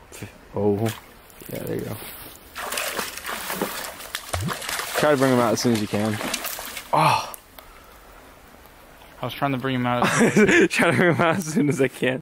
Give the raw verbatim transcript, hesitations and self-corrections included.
Oh, yeah, there you go. Try to bring them out as soon as you can. Oh! I was trying to bring him out. Try to bring them out as soon as I can.